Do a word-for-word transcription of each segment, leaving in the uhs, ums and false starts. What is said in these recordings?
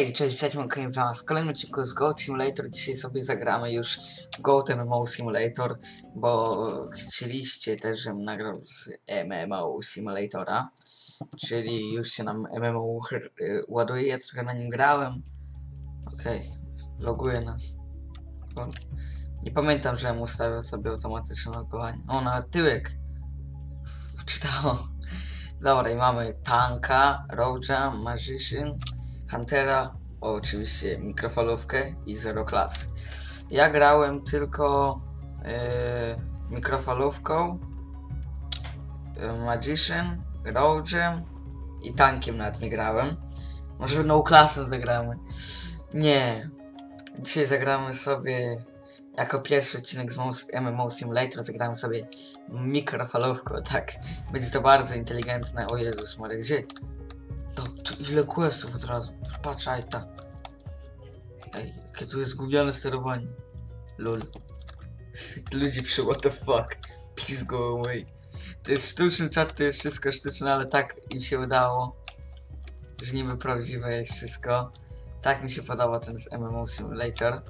Hej, cześć, witajcie w was. Kolejny odcinku z Goat Simulator. Dzisiaj sobie zagramy już w Goat M M O Simulator, bo chcieliście też, żebym nagrał z M M O Simulatora, czyli już się nam M M O ładuje, ja trochę na nim grałem. Okej, okay. Loguje nas. O, nie pamiętam, że mu ustawiał sobie automatyczne logowanie. O, nawet tyłek wczytało. Dobra, i mamy tanka, Roja, Magician, Huntera, o, oczywiście mikrofalówkę i zero klasy. Ja grałem tylko yy, mikrofalówką, yy, Magician, Rojem i tankiem nawet nie grałem. Może no klasem zagramy. Nie. Dzisiaj zagramy sobie jako pierwszy odcinek z M M O Simulator, zagramy sobie mikrofalówką, tak. Będzie to bardzo inteligentne. O Jezus Maria, gdzie? To, to ile questów od razu? Patrzaj tak. Ej, jakie tu jest gówniane sterowanie. Lol. Ludzie przy what the fuck. Please go away. To jest sztuczny czat, to jest wszystko sztuczne, ale tak im się udało, że niby prawdziwe jest wszystko. Tak mi się podoba ten M M O Simulator.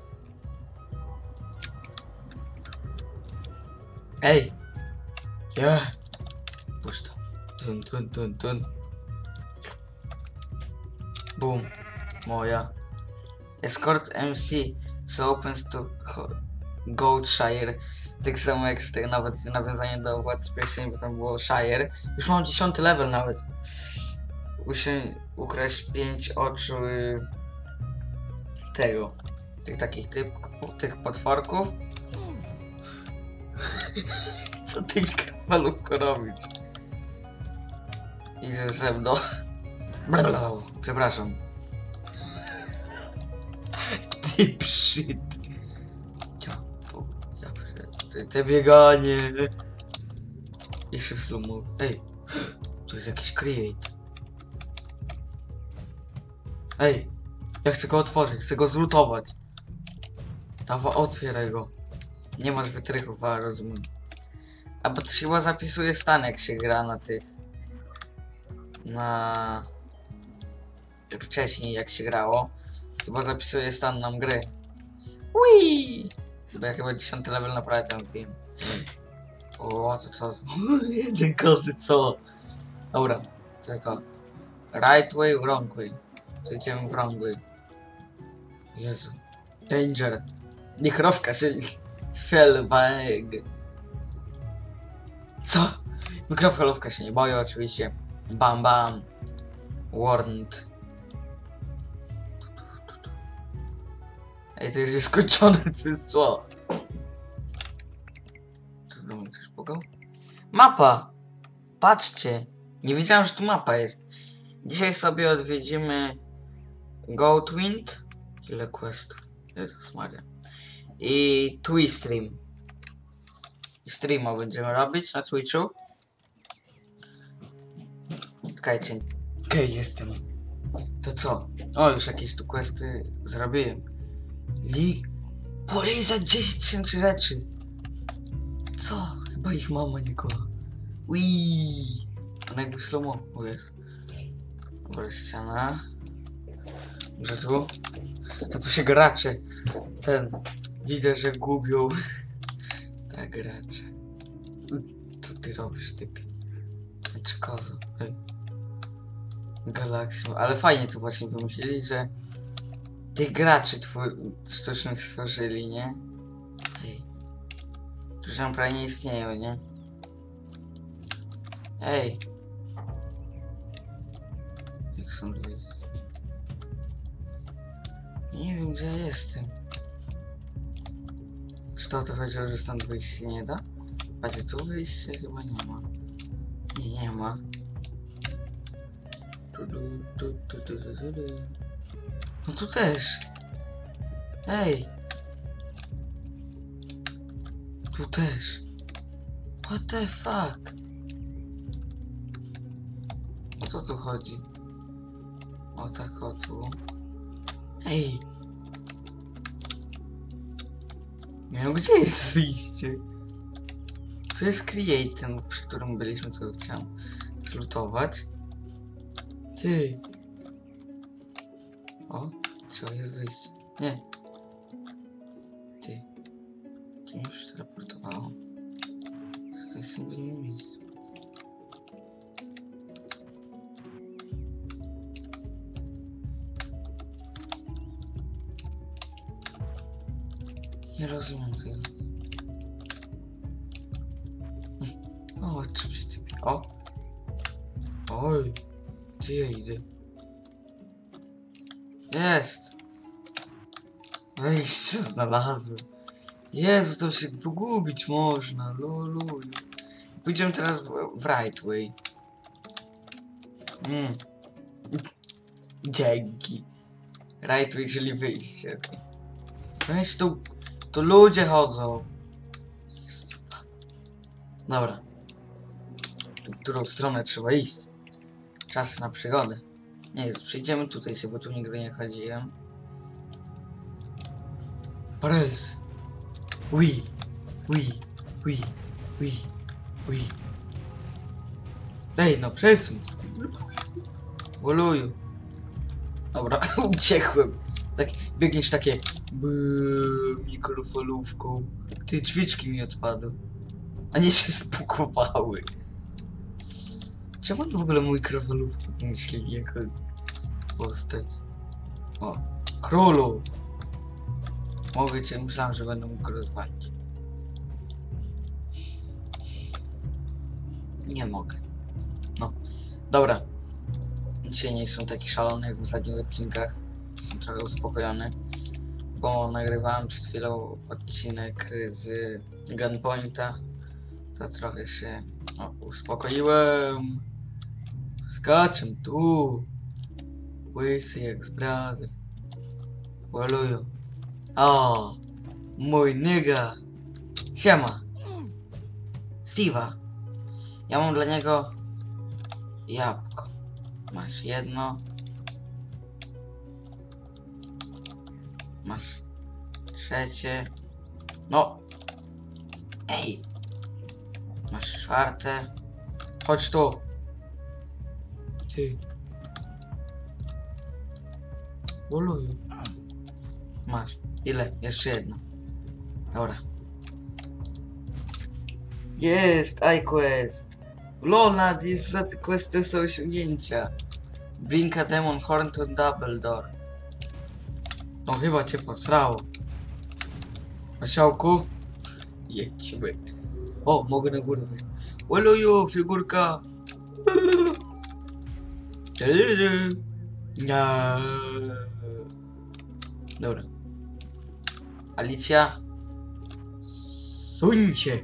Ej! Yeah! Puść to. Tun, tun, tun, tun. Boom. Moja. Escort M C so opens to Goatshire. Tak samo jak z tego nawet nawiązanie do Władcy Pierścieni, bo tam było Shire. Już mam dziesiąty level nawet. Muszę ukraść pięć oczu tego. Tych takich typ, tych potworków. Co ty mikrofalówko robisz? Idzie ze mną. Blablabla. Przepraszam. Ty shit. Ja, ja, te, te bieganie. Jeszcze w slow-mo. Ej, to jest jakiś create. Ej, ja chcę go otworzyć, chcę go zlutować. Dawa, otwieraj go. Nie masz wytrychów, a rozumiem. A bo to się chyba zapisuje stan, jak się gra na tych. Na... Wcześniej jak się grało. Chyba zapisuje stan nam gry. Wii! Bo ja chyba dziesiąty level naprawdę wbiłem. O, to co? Jeden kozy, co? Dobra, tylko. Right way, wrong way. To idziemy w wrong way. Jezu. Danger. Mikrofka, czyli Felweg. Co? Mikrofalówka się nie boi, oczywiście. Bam bam. Warned. Ej, to jest nieskończone, czy co? Co to mówisz, pukał? Mapa! Patrzcie! Nie wiedziałem, że tu mapa jest. Dzisiaj sobie odwiedzimy Goatwind. Ile questów? Jezus Maria. I Twistream. I streama będziemy robić na Twitchu. Czekajcie. Okej, okay, jestem. To co? O, już jakieś tu questy zrobiłem. Lig. Polizać dziesięć tysięcy rzeczy. Co? Chyba ich mama nie kocha. Wii. To jakby slow-mo. O jest. Dobra, ściana. Może tu? A tu się gracze. Ten. Widzę, że gubią. Tak, gracze. Co ty robisz, typie? Czy kozo? Ej. Galaxy. Ale fajnie tu właśnie wymyślili, że tych graczy sztucznych stworzyli, nie? Ej. Którzy tam prawie nie istnieją, nie? Ej. Jak są wyjść? Nie wiem, gdzie ja jestem. Czy to o to chodziło, że stąd wyjść się nie da? Patrzcie, tu wyjść się chyba nie ma. Nie, nie ma. No tu też. Ej. Tu też. What the fuck? O co tu chodzi? O tak, o tu. Ej. No gdzie jest wyjście? Tu jest create, ten, przy którym byliśmy, co chciałem zlutować. Ty. O. Co jest wyjście? Nie. Ty. To mi już zraportowało. To jest w innym miejscu. Nie rozumiem tego. O, czy się ty... O! Oj! Gdzie ja idę? Jest! Wejście znalazłem. Jezu, to się pogubić można. Lulu. Pójdziemy teraz w, w right way. Mm. Dzięki. Right way, czyli wyjście. Okay. Weź tu. Tu ludzie chodzą. Dobra. W którą stronę trzeba iść? Czas na przygodę. Nie jest, przyjdziemy tutaj się, bo tu nigdy nie chodziłem. Paris. Oui. Oui. Oui. Oui. Oui. Ej, no przesuń. Woluju. Dobra, uciekłem. Tak, biegniesz takie byy, mikrofalówką. Ty, drzwiczki mi odpadły. A nie się spukowały. Czemu w ogóle mój mikrofalówkę pomyśleli jako postać? O, królu! Mogę cię, myślałem, że będę mógł rozwalić. Nie mogę. No, dobra. Dzisiaj nie są taki szalony jak w ostatnich odcinkach. Jestem trochę uspokojony, bo nagrywałem przed chwilą odcinek z Gunpointa. To trochę się o, uspokoiłem. Skaczę tu. Łysy jak z brazy. Waluju. O, mój nigga. Siema. Steve'a. Ja mam dla niego jabłko. Masz jedno. Masz trzecie. No. Ej. Masz czwarte. Chodź tu. Ty. Boluju. Masz. Ile? Jeszcze jedno. Dobra. Jest! iQuest! Lolad, jest za te questy są osiągnięcia. Bring a demon horn to double door. No chyba cię posrało. Osiołku? Jedźmy. O, mogę na górę wyjść. Oluju, figurka! Dobra. Alicja. Suń się.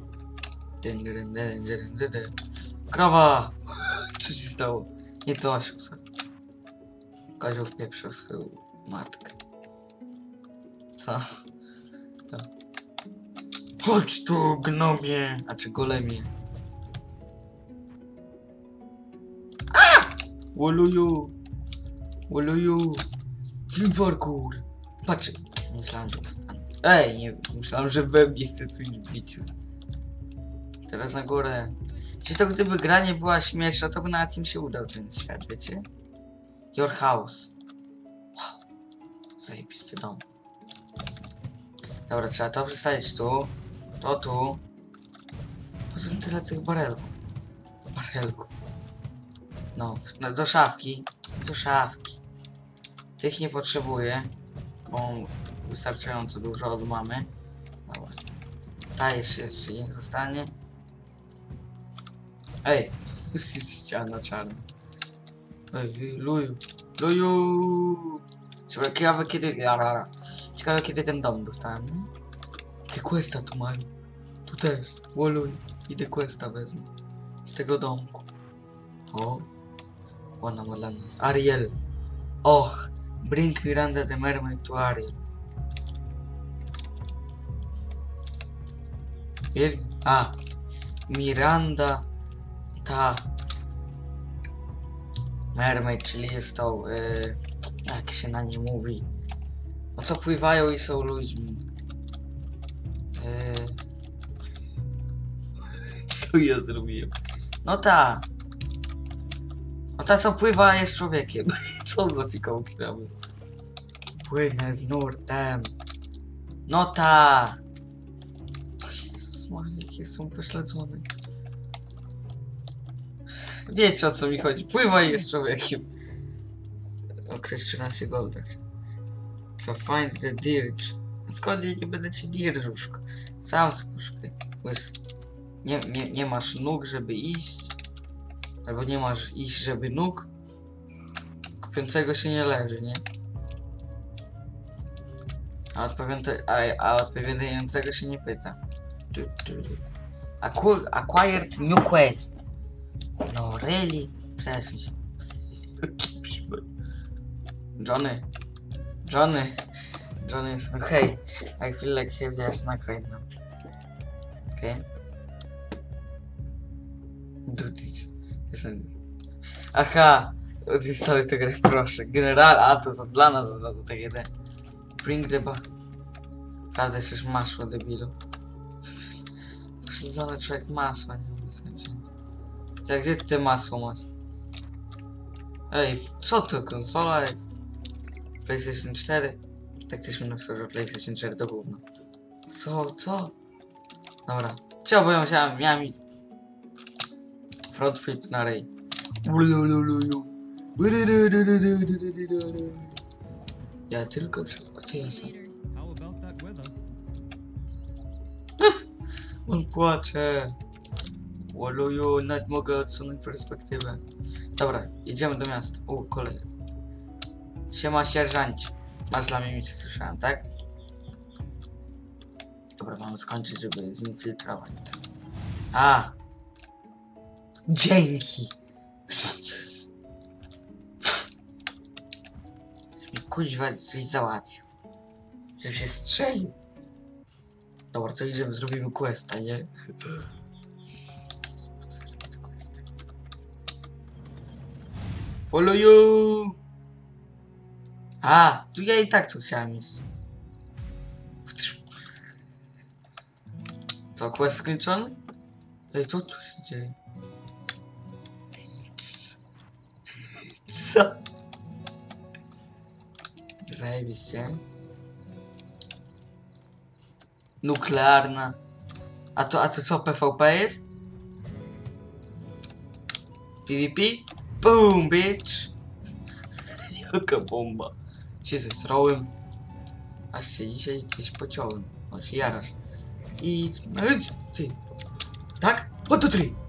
Krowa! Co się stało? Nie to osioł. Kozioł wpieprzył swoją matkę. Co? To. Chodź tu, gnomie! A czy golemie? A! Woluju! Woluju! Parkour! Patrz! Myślałem, że dostanę. Ej, nie, myślałem, że we mnie chce coś bić. Teraz na górę. Czy to gdyby gra nie była śmieszna, to by nawet im się udał ten świat, wiecie? Your house. Wow. Zajebisty dom. Dobra, trzeba to przestawić tu. To tu. Po co mi tyle tych barelków? Barelków. No, no, do szafki. Do szafki. Tych nie potrzebuję, bo wystarczająco dużo od mamy. Dobra. Ta jeszcze, jeszcze niech zostanie. Ej! Ściana czarna. Ej, luju. Luju! Ciekawe kiedy... Ciekawe kiedy ten dom dostałem, nie? Ty questa tu mają. Tu też. Woluj. Idę questa wezmę. Z tego domku. O. Ona ma dla nas. Ariel. Och. Bring Miranda the Mermaid to Ariel. A. Miranda ta Mermaid, czyli jest to yy, jak się na nie mówi, no co pływają i są ludźmi. Yy... Co ja zrobiłem? No ta No ta co pływa jest człowiekiem. Co za fikołki robię. Płynę z nurtem. No ta! Jezus Maria, jak jestem pośledzony. Wiecie, o co mi chodzi. Pływaj jest człowiekiem. Okres trzynaście golda. Co find the dirge. Skąd ja nie będę ci dirżuszko? Sam spuszczę. Nie, nie, nie masz nóg, żeby iść. Albo nie masz iść, żeby nóg. Kupiącego się nie leży, nie? A, odpowiada, a, a odpowiadającego się nie pyta. Du, du, du. Acqu acquired new quest. No really? Przesuń się. Johnny. Johnny. Johnny is okay. I feel like heavy a snack right now. Okay. Do this. Aha! Odinstaluj tę grę, proszę. General, a to, to dla nas od razu takie te. Bring the bar. Prawda, przecież masło, debilu. Pośledzony człowiek masła, nie wiem co wziąć. Co, gdzie ty te masło masz? Ej, co to? Konsola jest? PlayStation cztery? Tak też mi napisał, że PlayStation cztery to gówno. Co, co? Dobra. Ciao, bo ja musiałem, miałem i... Front flip na rej. Ja tylko przy... A co ja sam? On płacze. Oluju, nawet mogę odsunąć perspektywę. Dobra, jedziemy do miasta. U, kolej. Siema, sierżancie. Masz dla mnie misję, słyszałem, tak? Dobra, mamy skończyć, żeby zinfiltrować to. A! Dzięki! Kuźwa, coś załatwił. Żeby się strzelił. Dobra, co idziemy? Zrobimy questa, nie? Oloju! A, tu ja i tak tu chciałem iść. Co, quest skończony? Ej, co tu się dzieje? Co? Zajebiście. Nuklearna. A to, a to co, P V P jest? P V P? Boom, bitch! Jaka bomba. Się zesrałem. Aż się dzisiaj gdzieś pociąłem. O, się jarasz. I... Ty. Tak? One, two, three.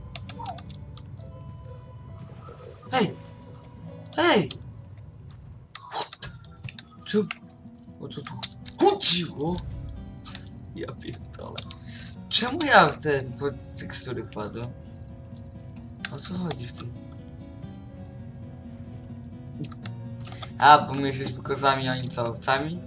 Hej! Hej! What? Co? O co tu chodziło? Ja pierdolę. Czemu ja w te tekstury wpadłem? O co chodzi w tym? A, bo my jesteśmy kozami, a oni co, owcami?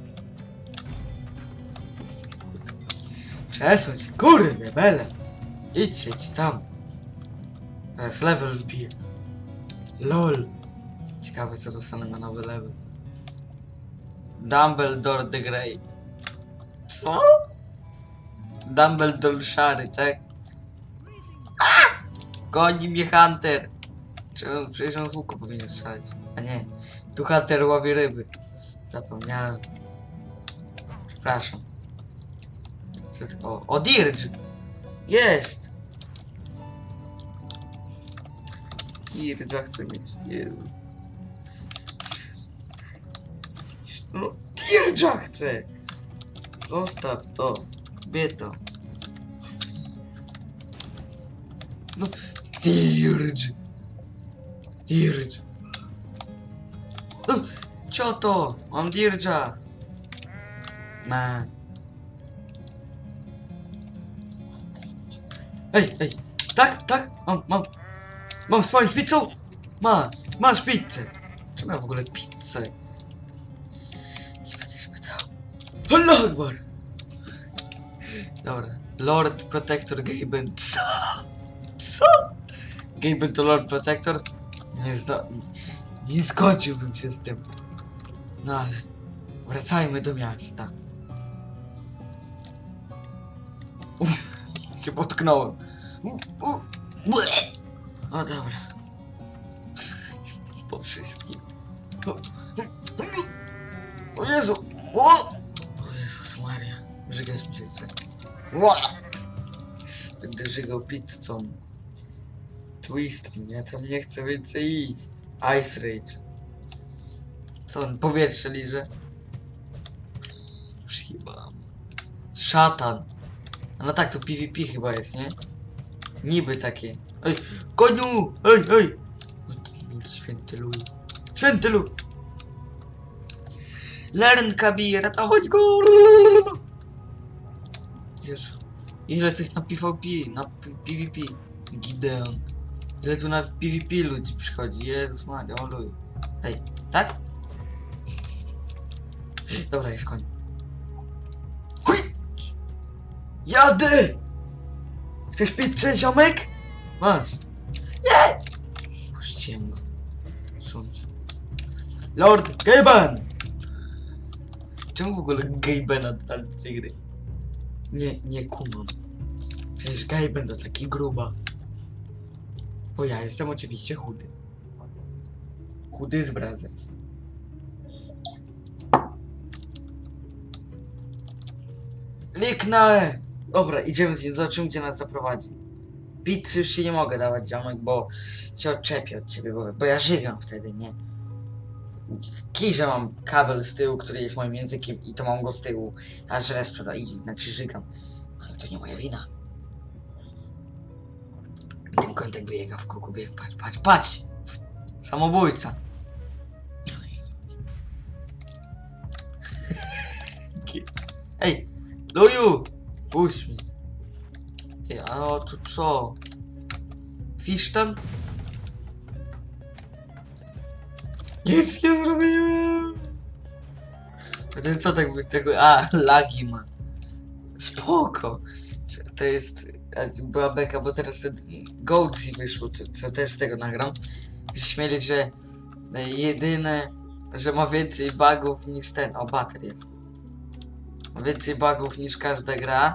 Przesuń się, kurde, bele! Idź, idź tam. Teraz level wbiję. LOL. Ciekawe, co dostanę na nowy level. Dumbledore the Grey. Co? Dumbledore szary, tak? A! Goni mnie Hunter! Przecież on z łuku powinien strzelać. A nie, tu Hunter łowi ryby. Zapomniałem. Przepraszam. Co to? O, o Dirge! Jest! Dirge'a chcę mieć. Jezu. No, Dirge'a chcę! Zostaw to. Kobieto. No, Dirge! Dirge! No, cioto! Mam Dirge'a! Ma. Ej, ej! Tak, tak! Mam, mam! Mam swoją pizzą! Ma! Masz pizzę! Czemu ja w ogóle pizzę? Nie będę się pytał. Allah Akbar! Dobra. Lord Protector Gaben. Co? Co? Gaben to Lord Protector? Nie zdo... Nie zgodziłbym się z tym. No ale... Wracajmy do miasta. Uff, się potknąłem. O dobra. Po wszystkim. O Jezu! O! O Jezus Maria. Żygać mi się chce. Ła! Będę żygał pizzą. Twistream, ja tam nie chcę więcej iść. Ice Rage. Co on? Powietrze liże? Chyba. Szatan. No tak, to PvP chyba jest, nie? Niby takie. Ej, koniu! Ej, ej! Święty luj. Święty luj! Learn Kabi, ratować go! Jezu. Ile tych na PvP, na PvP? Gideon. Ile tu na PvP ludzi przychodzi? Jezus Maria, o luj. Ej, tak? Dobra, jest koń. Chuj! Jadę! Chcesz pizzę, ziomek? Masz. Nie! Puściłem go. Sądź. Lord Gaben! Czemu w ogóle Gabena dodali do tej gry? Nie, nie kumam. Przecież Gaben to taki grubas. Bo ja jestem oczywiście chudy. Chudy z Brothers. Liknę! Dobra, idziemy z nim, zobaczymy gdzie nas zaprowadzi. Pizzy już się nie mogę dawać, ziomek, bo się odczepię od ciebie, bo, bo ja żygam wtedy, nie? Kij, że mam kabel z tyłu, który jest moim językiem i to mam go z tyłu, a żre sprzeda i znaczy żygam. Ale to nie moja wina. Ten koń tak biega w kółku, biega, patrz, patrz, patrz! Samobójca! Ej, Luju! Puść mnie. Ej, a o tu co? Fisztan? Nic nie zrobiłem! A ten co tak by tego... A, lagi ma. Spoko! To jest... Była beka, bo teraz ten Goatsy wyszło, co, co też z tego nagram. Śmieli, że jedyne, że ma więcej bugów niż ten. O, bater jest. Ma więcej bugów niż każda gra.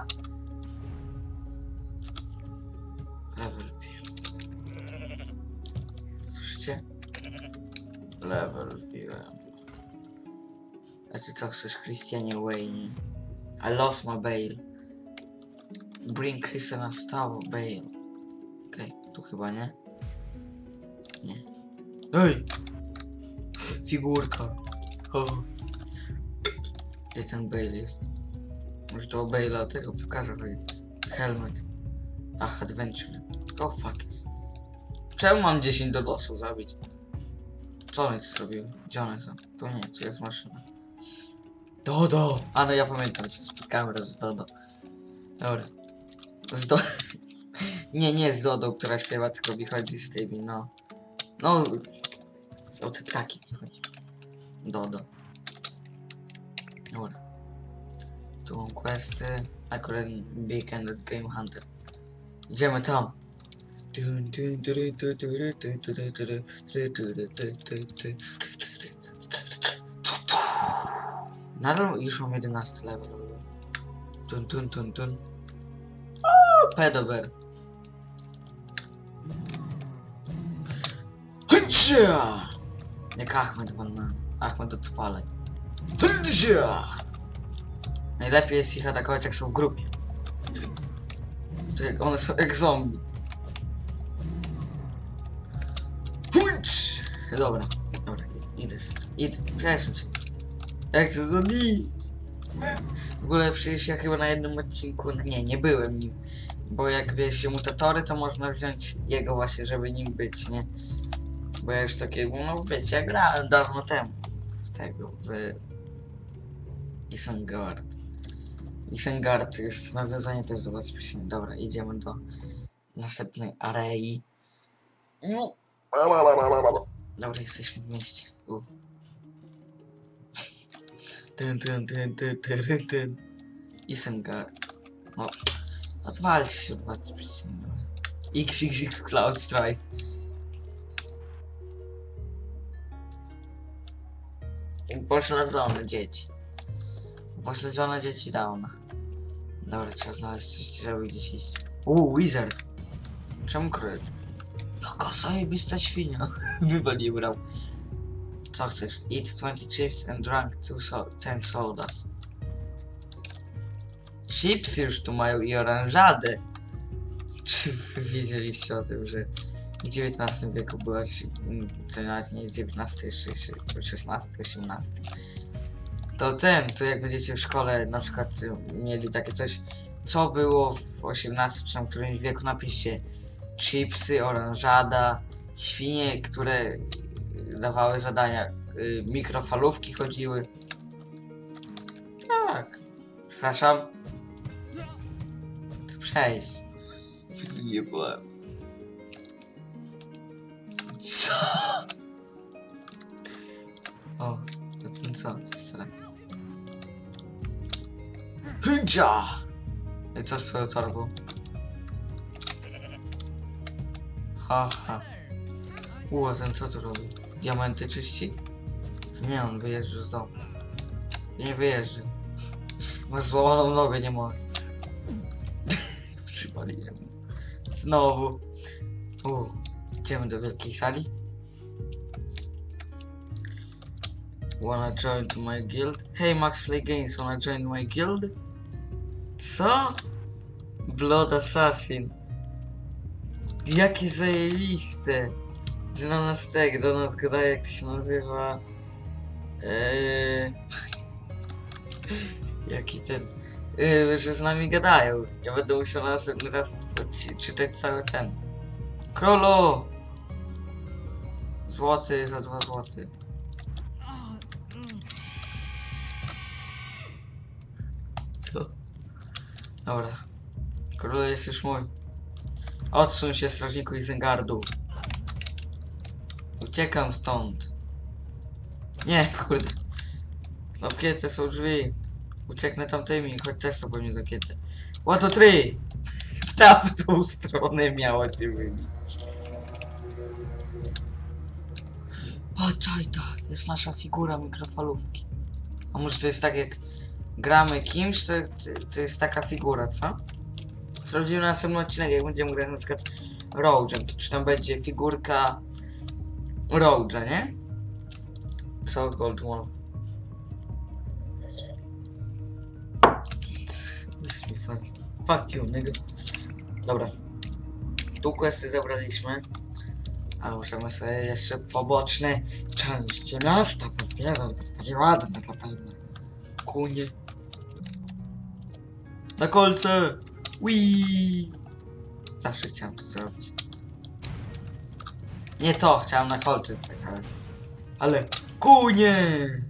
Level wbiłem. Słyszycie? Level wbiłem. A ty co chcesz, Christianie Wayne? I lost my bail. Bring Christiana Stało, bail. Okej, okay, tu chyba nie? Nie. Ej! Figurka. O. Gdzie ten Bale jest? Może to o Bale'a tego piłkarza chodzi. Helmet. Ach, Adventure. To fuck jest. Czemu mam dziesięć do losu zabić? Co one zrobiły? Gdzie one są? To nie, to jest maszyna. Dodo! A no ja pamiętam, się spotkałem raz z Dodo. Dobra. Z Do... nie, nie z Dodo, która śpiewa, tylko mi chodzi z tymi, no. No... O te ptaki mi chodzi. Dodo. Dobra. Tu mam questy. Akurat Big Ended Game Hunter. Idziemy tam. Nadal już mam jedenasty level. Tun tun tun tun. O, pedober. Hycia! Jak Ahmed Van Ahmed odpalaj. Hycia! Najlepiej jest ich atakować jak są w grupie. To jak one są jak zombie. Hyć! Dobra, dobra, idę, idę, przesuń się. Jak chcę stąd iść? W ogóle przecież ja chyba na jednym odcinku, nie, nie byłem nim. Bo jak wiesz się mutatory, to można wziąć jego właśnie, żeby nim być, nie? Bo ja już takie, no wiecie, ja grałem dawno temu w tego, w Isengard. Isengard jest nawiązanie też do bezpieczenia. Dobra, idziemy do następnej arei. Dobra, jesteśmy w mieście. U. Ten, ten, ten, ten, ten, ten. Isengard. No, odwalcie się od bezpieczenia. X X X Cloud Strife. Pośledzone dzieci. Pośledzone dzieci Downa. Dobra, trzeba znaleźć coś, żeby gdzieś iść. Uuu, Wizard. Czemu król? Jaka zajebista świnia. Wywalił brał. Co chcesz? Eat twenty chips and drink two so ten sodas. Chipsy już tu mają i oranżadę. Czy wy wiedzieliście o tym, że w dziewiętnastym wieku była, to nawet nie jest dziewiętnasty, jeszcze szesnasty, osiemnasty. To ten, to jak będziecie w szkole na przykład mieli takie coś, co było w osiemnastym czy tam którymś wieku, napiszcie chipsy, oranżada, świnie, które dawały zadania, yy, mikrofalówki chodziły. Tak. Przepraszam. Przejść. Nie byłem. Co? O, to ten co? Strach. Hydża! I co z twoją torbą? Haha. Ło, ten co tu robi? Diamenty czyści? Nie, on wyjeżdża z domu. Nie wyjeżdża. Masz złamaną nogę, nie możesz. Przypaliłem. Znowu. U, idziemy do wielkiej sali. Wanna join to my guild? Hey Max Play Games, wanna join my guild? Co? Blood Assassin. Jakie zajebiste. Że na nas tak, do nas gada, jak to się nazywa. Eee... Jaki ten. Yy, że z nami gadają. Ja będę musiał na następny raz czytać cały ten. Królu! Złoty za dwa złoty. Co? Dobra. Królu jest już mój. Odsuń się, strażniku Izengardu. Uciekam stąd. Nie, kurde. Zamknięte są drzwi. Ucieknę tamtymi, choć też są pewnie zamknięte. One, two, three! W tamtą stronę miała cię wybić. Patrzaj, tak, jest nasza figura mikrofalówki. A może to jest tak, jak gramy kimś, to, to jest taka figura, co? Sprawdzimy na następny odcinek, jak będziemy grać na przykład Roadżem, to czy tam będzie figurka Roadża, nie? Co? Gold Wall. Fuck you, nigga. Dobra. Tu questy zabraliśmy. A możemy sobie jeszcze poboczne części miasta pozbierać, bo to takie ładne zapewne. Kunie. Na kolce! Wii! Zawsze chciałem to zrobić. Nie to, chciałem na kolce, ale... Ale... Kunie!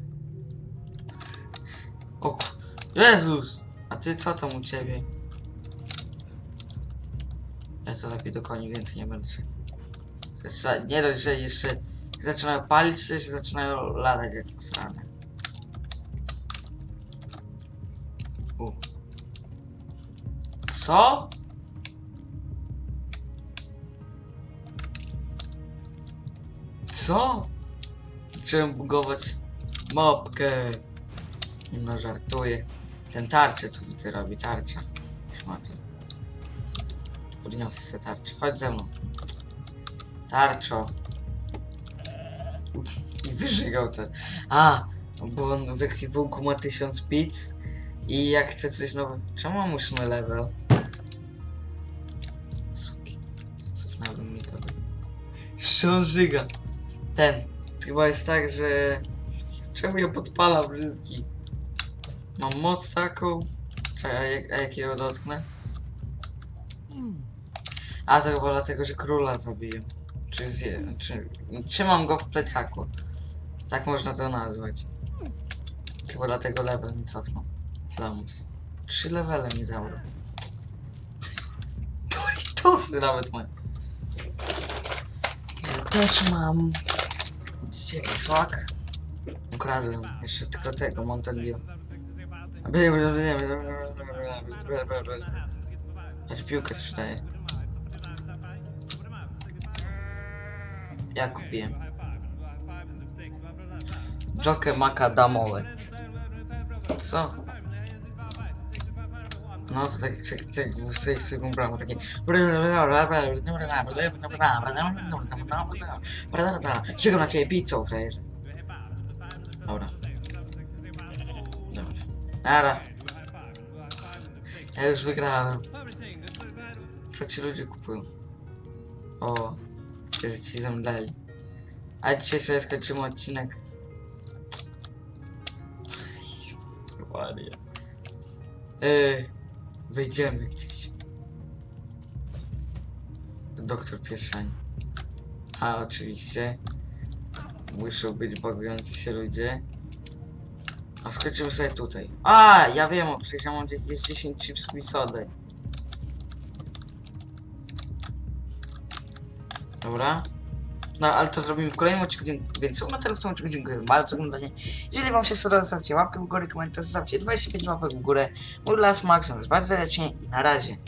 O, Jezus! A ty co tam u ciebie? Ja to lepiej do koni więcej nie będę. Zaczyna, nie dość, że jeszcze zaczynają palić, to jeszcze zaczynają latać jak posrane. U. Co? Co? Zacząłem bugować mopkę. Nie no, żartuję. Ten tarczę tu widzę robi, tarcza. Szmaty. Podniosę sobie tarczę. Chodź ze mną. Tarczo. I wyżygał ten. A, bo on w ekwipunku ma tysiąc pizz i jak chce coś nowego. Czemu mam ósmy level? Suki. Cofnąłem mi go. Jeszcze on żyga. Ten. Chyba jest tak, że... Czemu ja podpalam wszystkich? Mam moc taką. Czekaj, a, jak, a jakiego dotknę? A to chyba dlatego, że króla zabiję. Czy, zje, czy trzymam go w plecaku. Tak można to nazwać. Chyba dlatego level mi cofnął. Lamus. Trzy levele mi zabrał. Doritosy nawet mam. Ja też mam. Widzicie jaki słak? Ukradłem jeszcze tylko tego Mountain Dew. Aż piłkę sprzedaję. Ja kupiłem. Joker makadamowe. Co? No to tak, tak, tak, w tej sekund brama takie... Czekam na ciebie pizzą, frajerze. Dobra. Dobra. Nara. Ja już wygrałem. Co ci ludzie kupują? O, że ci zemdleli. A dzisiaj sobie skończymy odcinek. Jezus Maria. Eee, wejdziemy gdzieś. Doktor Pieszani. A oczywiście. Muszą być bawiący się ludzie. A skończymy sobie tutaj. A, ja wiem, przecież ja mam jest dziesięć chips i sody. Dobra. No, ale to zrobimy w kolejnym odcinku, więc co na tyle w tym odcinku. Dziękuję bardzo za oglądanie. Jeżeli wam się spodobało, zostawcie łapkę w górę, komentarz, zostawcie dwadzieścia pięć łapek w górę. Mój las Max, jest bardzo serdecznie i na razie.